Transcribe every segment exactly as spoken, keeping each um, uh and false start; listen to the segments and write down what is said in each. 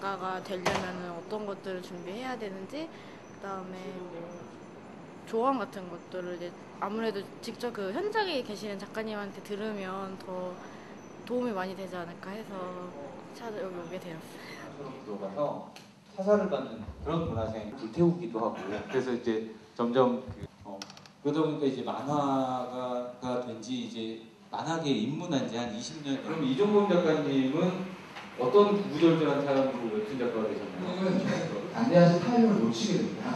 작가가 되려면 어떤 것들을 준비해야 되는지, 그다음에 뭐 조언 같은 것들을 이제 아무래도 직접 그 현장에 계시는 작가님한테 들으면 더 도움이 많이 되지 않을까 해서 찾아 여기 오게 되었어요. 들어가서 사사를 받는 그런 문화생을 불태우기도 하고, 그래서 이제 점점 그, 어, 그러다 보니까 이제 만화가 된 지 이제 만화계에 입문한 지 한 이십 년. 그럼 이종범 작가님은 어떤 구구절절한 사람으로 웹툰 작가가 되셨나요? 저는 안내하신 타임을 놓치게 됩니다.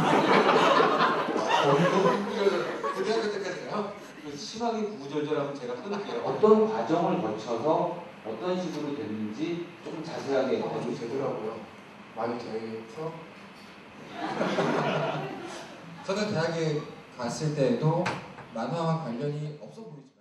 구구절절 때까지요? 심하게 구구절절하면 제가 끊을게요. 어떤 과정을 거쳐서 어떤 식으로 됐는지 조금 자세하게 어, 좀 해주세요. 되더라고요. 많이 돼서 저는 대학에 갔을 때에도 만화와 관련이 없어 보이죠.